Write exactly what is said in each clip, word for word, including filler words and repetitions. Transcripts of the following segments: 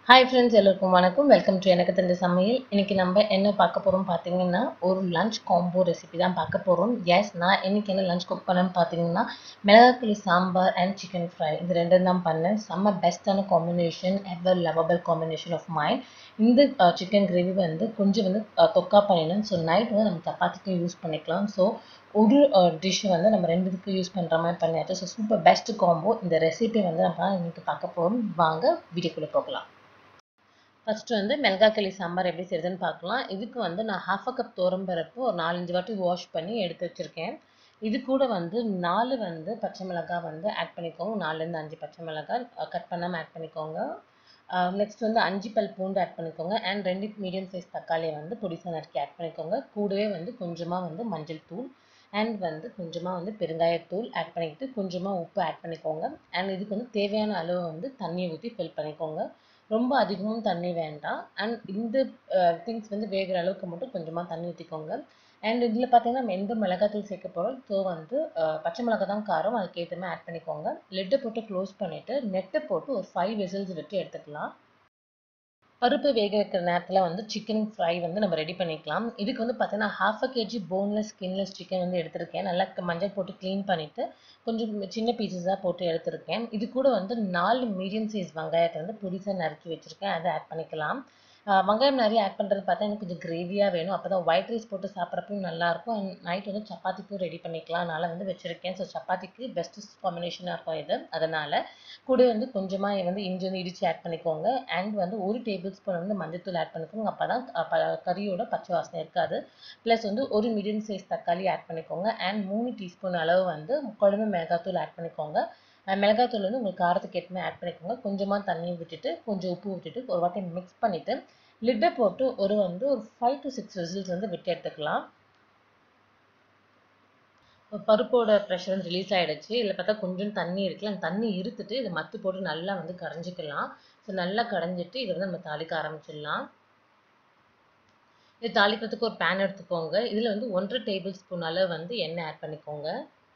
Hi friends, எல்லாருக்கும் வணக்கம். Welcome to எனக்கு தெரிஞ்ச சமையல். இன்னைக்கு நம்ம என்ன பார்க்க போறோம் பார்த்தீங்கன்னா ஒரு லஞ்ச் காம்போ ரெசிபி தான் பார்க்க போறோம். எஸ், நான் இன்னைக்கு என்ன லஞ்ச் குக் பண்ணேன்னு பார்த்தீங்கன்னா மிளகாய் சாம்பார் அண்ட் சிக்கன் ஃப்ரை இது ரெண்டும் தான் பண்ணேன். செம்ம பெஸ்ட்டான combination, ever lovable combination of mind. இந்த சிக்கன் கிரேவி வந்து கொஞ்சம் வந்து தொக்கா பண்ணிடணும். ஸோ நைட் வந்து நம்ம சப்பாத்திக்கும் யூஸ் பண்ணிக்கலாம். ஸோ ஒரு டிஷ் வந்து நம்ம ரெண்டு இதுக்கு யூஸ் பண்ணுற மாதிரி பண்ணியாச்சு. So super best combo. இந்த ரெசிபி வந்து நம்ம இன்னைக்கு பார்க்க போகிறோம். வாங்க வீடியோக்குள்ளே போகலாம். ஃபஸ்ட்டு வந்து மிளகாய் சாம்பார் எப்படி செய்யுதுன்னு பார்க்கலாம். இதுக்கு வந்து நான் ஹாஃப் அ கப் துவரம்பருப்பு ஒரு நாலஞ்சு வாட்டி வாஷ் பண்ணி எடுத்து வச்சுருக்கேன். இது கூட வந்து நாலு வந்து பச்சை மிளகாய் வந்து ஆட் பண்ணிக்கோங்க. நாலுலேருந்து அஞ்சு பச்சை மிளகாய் கட் பண்ணாமல் ஆட் பண்ணிக்கோங்க. நெக்ஸ்ட் வந்து அஞ்சு பல் பூண்டு ஆட் பண்ணிக்கோங்க. அண்ட் ரெண்டு மீடியம் சைஸ் தக்காளியை வந்து பொடிசாக நறுக்கி ஆட் பண்ணிக்கோங்க. கூடவே வந்து கொஞ்சமாக வந்து மஞ்சள் தூள் அண்ட் வந்து கொஞ்சமாக வந்து பெருங்காயத்தூள் ஆட் பண்ணிக்கிட்டு கொஞ்சமாக உப்பு ஆட் பண்ணிக்கோங்க. அண்ட் இதுக்கு வந்து தேவையான அளவு வந்து தண்ணியை ஊற்றி ஃபில் பண்ணிக்கோங்க. ரொம்ப அதிகமும் தண்ணி வேண்டாம். அண்ட் இந்த திங்ஸ் வந்து வேகிற அளவுக்கு மட்டும் கொஞ்சமாக தண்ணி ஊற்றிக்கோங்க. அண்ட் இதில் பார்த்தீங்கன்னா நம்ம எந்த மிளகாத்தூள் சேர்க்க போகிறோம். ஸோ வந்து பச்சை மிளகாய் தான் காரம், அதுக்கேற்ற மாதிரி ஆட் பண்ணிக்கோங்க. லெட்டை போட்டு க்ளோஸ் பண்ணிவிட்டு நெட்டை போட்டு ஒரு ஃபைவ் விசில்ஸ் விட்டு எடுத்துக்கலாம். பருப்பு வேக வைக்கிற நேரத்தில் வந்து சிக்கன் ஃப்ரை வந்து நம்ம ரெடி பண்ணிக்கலாம். இதுக்கு வந்து பார்த்தீங்கன்னா half a KG boneless skinless chicken வந்து எடுத்திருக்கேன். நல்லா மஞ்சள் போட்டு க்ளீன் பண்ணிவிட்டு கொஞ்சம் சின்ன பீசஸாக போட்டு எடுத்திருக்கேன். இது கூட வந்து நாலு மீடியம் சைஸ் வெங்காயத்தை வந்து புதுசாக நறுக்கி வச்சுருக்கேன். அதை ஆட் பண்ணிக்கலாம். வெங்காயம் நிறைய ஆட் பண்ணுறது பார்த்தா எனக்கு கொஞ்சம் கிரேவியாக வேணும். அப்போ தான் ஒயிட் ரைஸ் போட்டு சாப்பிட்றப்பையும் நல்லாயிருக்கும். அண்ட் நைட் வந்து சப்பாத்திக்கும் ரெடி பண்ணிக்கலாம். அதனால் வந்து வச்சுருக்கேன். ஸோ சப்பாத்திக்கு பெஸ்ட்டு காம்பினேஷனாக இருக்கும் இது. அதனால் கூட வந்து கொஞ்சமாக வந்து இஞ்சி வந்து இடித்து ஆட் பண்ணிக்கோங்க. அண்ட் வந்து ஒரு டேபிள் ஸ்பூன் வந்து மஞ்சள்தூள் ஆட் பண்ணிக்கோங்க. அப்போ தான் கறியோட பச்சை வாசனை இருக்காது. ப்ளஸ் வந்து ஒரு மீடியம் சைஸ் தக்காளி ஆட் பண்ணிக்கோங்க. அண்ட் மூணு டீஸ்பூன் அளவு வந்து குழம்பு மிளகாத்தூள் ஆட் பண்ணிக்கோங்க. மிளகாத்தூள் வந்து உங்களுக்கு காரத்துக்கு ஏற்ற ஆட் பண்ணிக்கோங்க. கொஞ்சமாக தண்ணி விட்டுட்டு கொஞ்சம் உப்பு விட்டுட்டு ஒரு வாட்டி மிக்ஸ் பண்ணிவிட்டு லிட்டை போட்டு ஒரு வந்து ஒரு ஃபைவ் டு சிக்ஸ் விசில்ஸ் வந்து விட்டு எடுத்துக்கலாம். பருப்போட ப்ரெஷர் வந்து ரிலீஸ் ஆகிடுச்சு. இதில் பார்த்தா கொஞ்சம் தண்ணி இருக்குல்ல, அந்த தண்ணி இருத்துட்டு இதை மத்து போட்டு நல்லா வந்து கரைஞ்சிக்கலாம். ஸோ நல்லா கரைஞ்சிட்டு இதை வந்து நம்ம தாளிக்க ஆரம்பிச்சிடலாம். இது தாளிக்கிறதுக்கு ஒரு பேன் எடுத்துக்கோங்க. இதில் வந்து ஒன்றரை டேபிள் ஸ்பூன் அளவு வந்து எண்ணெய் ஆட் பண்ணிக்கோங்க.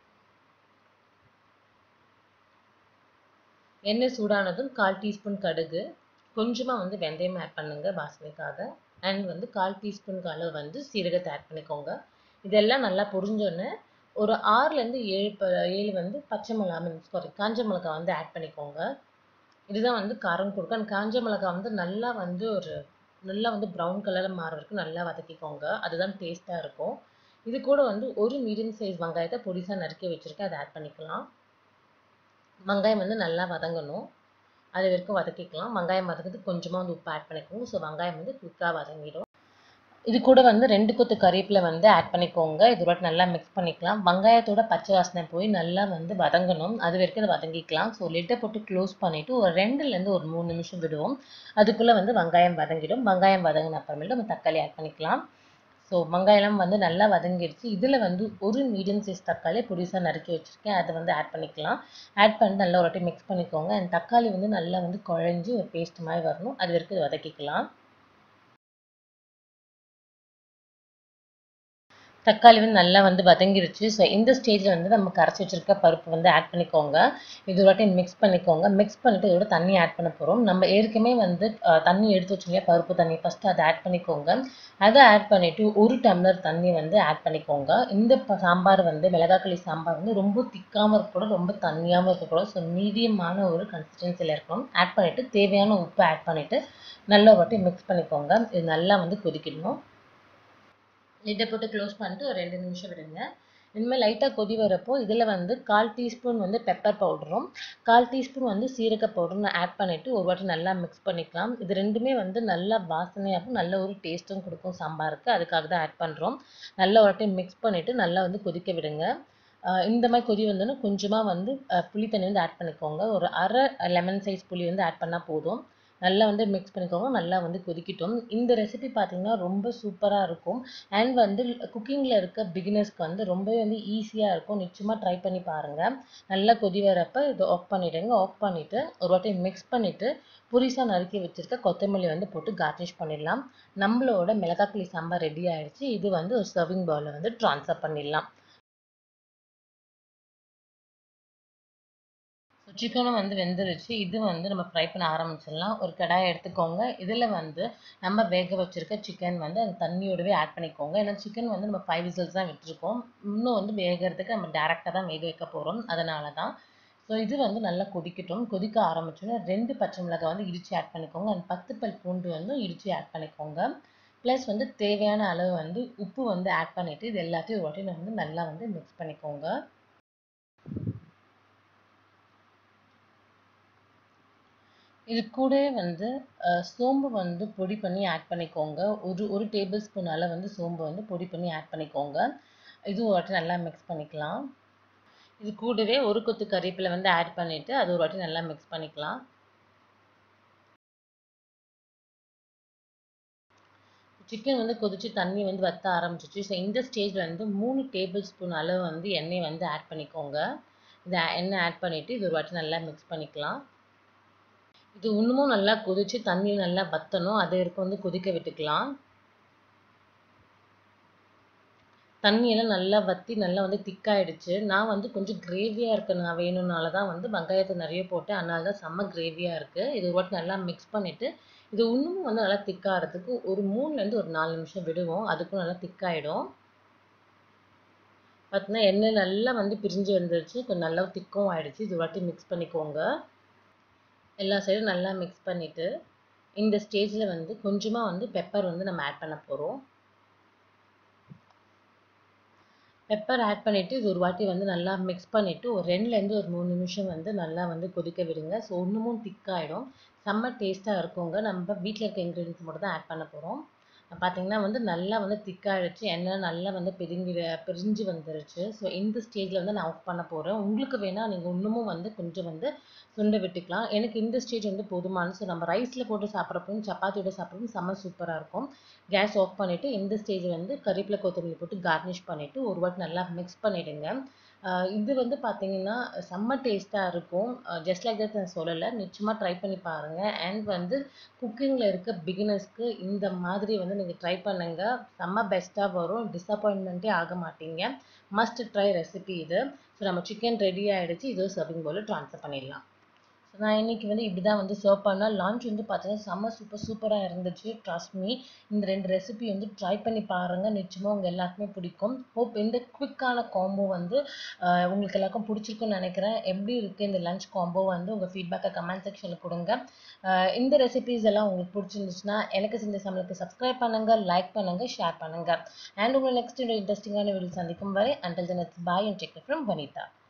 எண்ணெய் சூடானதும் கால் டீஸ்பூன் கடுகு, கொஞ்சமாக வந்து வெந்தயம் ஆட் பண்ணுங்க வாசனைக்காக. அண்ட் வந்து கால் டீஸ்பூனுக்கு அளவு வந்து சீரகத்தை ஆட் பண்ணிக்கோங்க. இதெல்லாம் நல்லா பொரிஞ்சோன்னு ஒரு ஆறுலேருந்து ஏழு ப ஏழு வந்து பச்சை மிளகா மீன்ஸ் சாரி காஞ்ச மிளகா வந்து ஆட் பண்ணிக்கோங்க. இதுதான் வந்து காரம் கொடுக்கும். அந்த காஞ்ச மிளகா வந்து நல்லா வந்து ஒரு நல்லா வந்து ப்ரௌன் கலரில் மாற வரைக்கும் நல்லா வதக்கிக்கோங்க. அதுதான் டேஸ்ட்டாக இருக்கும். இது கூட வந்து ஒரு மீடியம் சைஸ் வெங்காயத்தை பொடிசாக நறுக்கி வச்சுருக்கேன். அதை ஆட் பண்ணிக்கலாம். வெங்காயம் வந்து நல்லா வதங்கணும். அது வரைக்கும் வதக்கிக்கலாம். வெங்காயம் வதக்கிறதுக்கு கொஞ்சமாக வந்து உப்பு ஆட் பண்ணிக்கோங்க. ஸோ வெங்காயம் வந்து குயிக்காக வதங்கிடும். இது கூட வந்து ரெண்டு கொத்து கறிவேப்பிலை வந்து ஆட் பண்ணிக்கோங்க. இது ஒரு நல்லா மிக்ஸ் பண்ணிக்கலாம். வெங்காயத்தோட பச்சை வாசனை போய் நல்லா வந்து வதங்கணும். அது வரைக்கும் அதை வதங்கிக்கலாம். ஸோ லிட்டை போட்டு க்ளோஸ் பண்ணிவிட்டு ஒரு ரெண்டுலேருந்து ஒரு மூணு நிமிஷம் விடுவோம். அதுக்குள்ளே வந்து வெங்காயம் வதங்கிடும். வெங்காயம் வதங்கின அப்புறமேட்டு நம்ம தக்காளி ஆட் பண்ணிக்கலாம். ஸோ வெங்காயம் வந்து நல்லா வதங்கிடுச்சு. இதில் வந்து ஒரு மீடியம் சைஸ் தக்காளி பொடிசாக நறுக்கி வச்சுருக்கேன். அதை வந்து ஆட் பண்ணிக்கலாம். ஆட் பண்ணி நல்லா ஒரு வாட்டி மிக்ஸ் பண்ணிக்கோங்க. அந்த தக்காளி வந்து நல்லா வந்து குழஞ்சி ஒரு பேஸ்ட் மாதிரி வரணும். அது வரைக்கும் இதை வதக்கிக்கலாம். தக்காளி வந்து நல்லா வந்து வதங்கிருச்சு. ஸோ இந்த ஸ்டேஜில் வந்து நம்ம கரைச்சி வச்சுருக்க பருப்பு வந்து ஆட் பண்ணிக்கோங்க. இது ஒரு வாட்டி மிக்ஸ் பண்ணிக்கோங்க. மிக்ஸ் பண்ணிவிட்டு இதோட தண்ணி ஆட் பண்ண போகிறோம். நம்ம ஏற்கனவே வந்து தண்ணி எடுத்து வச்சுருங்க பருப்பு தண்ணி ஃபஸ்ட்டு அதை ஆட் பண்ணிக்கோங்க. அதை ஆட் பண்ணிவிட்டு ஒரு டம்ளர் தண்ணி வந்து ஆட் பண்ணிக்கோங்க. இந்த சாம்பார் வந்து மிளகாய் சாம்பார் வந்து ரொம்ப திக்காமல் இருக்கக்கூடாது, ரொம்ப தண்ணியாகவும் இருக்கக்கூடாது. ஸோ மீடியமான ஒரு கன்சிஸ்டன்சியில் இருக்கணும். ஆட் பண்ணிவிட்டு தேவையான உப்பு ஆட் பண்ணிவிட்டு நல்லா ஒரு வாட்டி மிக்ஸ் பண்ணிக்கோங்க. இது நல்லா வந்து கொதிக்கணும். லிட்டை போட்டு க்ளோஸ் பண்ணிட்டு ஒரு ரெண்டு நிமிஷம் விடுங்க. இனிமேல் லைட்டாக கொதி வரப்போ இதில் வந்து கால் டீஸ்பூன் வந்து பெப்பர் பவுடரும் கால் டீஸ்பூன் வந்து சீரக பவுடரும் ஆட் பண்ணிவிட்டு ஒரு வாட்டி நல்லா மிக்ஸ் பண்ணிக்கலாம். இது ரெண்டுமே வந்து நல்லா வாசனையாகவும் நல்ல ஒரு டேஸ்ட்டும் கொடுக்கும் சாம்பாருக்கு. அதுக்காக தான் ஆட் பண்ணுறோம். நல்லா ஒரு வாட்டி மிக்ஸ் பண்ணிவிட்டு நல்லா வந்து கொதிக்க விடுங்க. இந்த மாதிரி கொதி வந்தோன்னா கொஞ்சமாக வந்து புளி தண்ணி வந்து ஆட் பண்ணிக்கோங்க. ஒரு அரை லெமன் சைஸ் புளி வந்து ஆட் பண்ணால் போதும். நல்லா வந்து மிக்ஸ் பண்ணிக்கோங்க. நல்லா வந்து கொதிக்கிட்டோம். இந்த ரெசிபி பார்த்தீங்கன்னா ரொம்ப சூப்பராக இருக்கும். அண்ட் வந்து குக்கிங்கில் இருக்க பிகினர்ஸ்க்கு வந்து ரொம்பவே வந்து ஈஸியாக இருக்கும். நிச்சயமாக ட்ரை பண்ணி பாருங்கள். நல்லா கொதி வரப்போ இதை ஆஃப் பண்ணிவிடுங்க. ஆஃப் பண்ணிவிட்டு ஒரு வாட்டி மிக்ஸ் பண்ணிவிட்டு புதுசாக நறுக்கி வச்சுருக்க கொத்தமல்லி வந்து போட்டு கார்னிஷ் பண்ணிடலாம். நம்மளோட மிளகாய் சாம்பார் ரெடி ஆகிடுச்சு. இது வந்து ஒரு சர்விங் பவுலில் வந்து ட்ரான்ஸ்ஃபர் பண்ணிடலாம். சிக்கனும் வந்து வெந்துருச்சு. இது வந்து நம்ம ஃப்ரை பண்ண ஆரம்பிச்சிடலாம். ஒரு கடாயை எடுத்துக்கோங்க. இதில் வந்து நம்ம வேக வச்சிருக்க சிக்கன் வந்து அந்த தண்ணியோடவே ஆட் பண்ணிக்கோங்க. ஏன்னா சிக்கன் வந்து நம்ம ஃபைவ் விசில்ஸ் தான் விட்டுருக்கோம். இன்னும் வந்து வேகிறதுக்கு நம்ம டேரெக்டாக தான் வேக வைக்க போகிறோம். அதனால தான். ஸோ இது வந்து நல்லா கொதிக்கட்டும். கொதிக்க ஆரம்பிச்சோன்னா ரெண்டு பச்சை மிளகாய் வந்து இடித்து ஆட் பண்ணிக்கோங்க. அந்த பத்து பல் பூண்டு வந்து இடித்து ஆட் பண்ணிக்கோங்க. ப்ளஸ் வந்து தேவையான அளவு வந்து உப்பு வந்து ஆட் பண்ணிவிட்டு இது எல்லாத்தையும் ஒரு வாட்டி வந்து நல்லா வந்து மிக்ஸ் பண்ணிக்கோங்க. இது கூடவே வந்து சோம்பு வந்து பொடி பண்ணி ஆட் பண்ணிக்கோங்க. ஒரு ஒரு டேபிள் ஸ்பூன் அளவு வந்து சோம்பு வந்து பொடி பண்ணி ஆட் பண்ணிக்கோங்க. இது ஒரு வாட்டி நல்லா மிக்ஸ் பண்ணிக்கலாம். இது கூடவே ஒரு கொத்து கறிவேப்பிலை வந்து ஆட் பண்ணிவிட்டு அது ஒரு வாட்டி நல்லா மிக்ஸ் பண்ணிக்கலாம். சிக்கன் வந்து கொதிச்சு தண்ணி வந்து வத்த ஆரம்பிச்சிச்சு. ஸோ இந்த ஸ்டேஜில் வந்து மூணு டேபிள் ஸ்பூன் அளவு வந்து எண்ணெய் வந்து ஆட் பண்ணிக்கோங்க. இந்த எண்ணெய் ஆட் பண்ணிவிட்டு இது ஒரு வாட்டி நல்லா மிக்ஸ் பண்ணிக்கலாம். இது இன்னமும் நல்லா கொதிச்சு தண்ணி நல்லா வற்றணும். அது வரைக்கும் வந்து கொதிக்க விட்டுக்கலாம். தண்ணியெல்லாம் நல்லா வற்றி நல்லா வந்து திக்காயிடுச்சு. நான் வந்து கொஞ்சம் கிரேவியாக இருக்க நான் வேணும்னால தான் வந்து வெங்காயத்தை நிறைய போட்டேன். அதனால தான் செம்ம கிரேவியாக இருக்குது. இது ஒரு வாட்டி நல்லா மிக்ஸ் பண்ணிவிட்டு இது இன்னமும் வந்து நல்லா திக்காகிறதுக்கு ஒரு மூணுலேருந்து ஒரு நாலு நிமிஷம் விடுவோம். அதுக்கும் நல்லா திக்காயிடும். பார்த்தீங்கன்னா எண்ணெய் நல்லா வந்து பிரிஞ்சு வந்துருச்சு. கொஞ்சம் நல்லா திக்கும் ஆயிடுச்சு. இது ஒரு வாட்டி மிக்ஸ் பண்ணிக்கோங்க. எல்லா சைடும் நல்லா மிக்ஸ் பண்ணிவிட்டு இந்த ஸ்டேஜில் வந்து கொஞ்சமாக வந்து பெப்பர் வந்து நம்ம ஆட் பண்ண போகிறோம். பெப்பர் ஆட் பண்ணிவிட்டு இது ஒரு வாட்டி வந்து நல்லா மிக்ஸ் பண்ணிவிட்டு ஒரு ரெண்டுலேருந்து ஒரு மூணு நிமிஷம் வந்து நல்லா வந்து கொதிக்க விடுங்க. ஸோ இன்னமும் திக்காயிடும். செம்ம டேஸ்ட்டாக இருக்குங்க. நம்ம வீட்டில் இருக்க இன்க்ரீடியன்ஸ் மட்டும் தான் ஆட் பண்ண போகிறோம். பார்த்தீங்கன்னா வந்து நல்லா வந்து திக்காயிடுச்சு. எண்ணெய் நல்லா வந்து பிரிங்கி பிரிஞ்சு வந்துருச்சு. ஸோ இந்த ஸ்டேஜில் வந்து நான் ஆஃப் பண்ண போகிறேன். உங்களுக்கு வேணால் நீங்கள் இன்னமும் வந்து கொஞ்சம் வந்து சுண்ட விட்டுக்கலாம். எனக்கு இந்த ஸ்டேஜ் வந்து போதுமானது. ஸோ நம்ம ரைஸில் போட்டு சாப்பிட்றப்பவும் சப்பாத்தியோட சாப்பிட்றப்பவும் செம்ம சூப்பராக இருக்கும். கேஸ் ஆஃப் பண்ணிவிட்டு இந்த ஸ்டேஜ் வந்து கறிவேப்பிலை கொத்தமல்லி போட்டு கார்னிஷ் பண்ணிவிட்டு ஒரு வாட்டி நல்லா மிக்ஸ் பண்ணிவிடுங்க. இது வந்து பார்த்தீங்கன்னா செம்ம டேஸ்ட்டாக இருக்கும். ஜஸ்ட் லைக் தட் நான் சொல்லலை. நிச்சயமாக ட்ரை பண்ணி பாருங்கள். அண்ட் வந்து குக்கிங்கில் இருக்க பிகினர்ஸ்க்கு இந்த மாதிரி வந்து நீங்கள் ட்ரை பண்ணுங்கள். செம்ம பெஸ்ட்டாக வரும். டிஸப்பாயின்மெண்ட்டே ஆக மாட்டீங்க. மஸ்ட் ட்ரை ரெசிபி இது. ஸோ நம்ம சிக்கன் ரெடி ஆகிடுச்சு. இதோ சர்விங் பவுலில் ட்ரான்ஸ்ஃபர் பண்ணிடலாம். ஸோ நான் இன்றைக்கி வந்து இப்படி தான் வந்து சர்வ் பண்ணேன். லான்ச் வந்து பார்த்தீங்கன்னா செம்ம சூப்பர் சூப்பராக இருந்துச்சு. ட்ரஸ்ட் மீ இந்த ரெண்டு ரெசிபி வந்து ட்ரை பண்ணி பாருங்கள். நிச்சயமாக உங்கள் எல்லாருக்குமே பிடிக்கும். ஹோப் இந்த குவிக்கான காம்போ வந்து உங்களுக்கு எல்லாருக்கும் பிடிச்சிருக்குன்னு நினைக்கிறேன். எப்படி இருக்குது இந்த லஞ்ச் காம்போ வந்து உங்கள் ஃபீட்பேக்கை கமெண்ட் செக்ஷனில் கொடுங்க. இந்த ரெசிபிஸ் எல்லாம் உங்களுக்கு பிடிச்சிருந்துச்சுன்னா எனக்கு செஞ்ச சமையலுக்கு சப்ஸ்கிரைப் பண்ணுங்கள், லைக் பண்ணுங்கள், ஷேர் பண்ணுங்கள். அண்ட் உங்களை நெக்ஸ்ட் இன்ட்ரெஸ்டிங்கான வீடியோ சந்திக்கும் வரை until then it's bye and take care from Vanitha.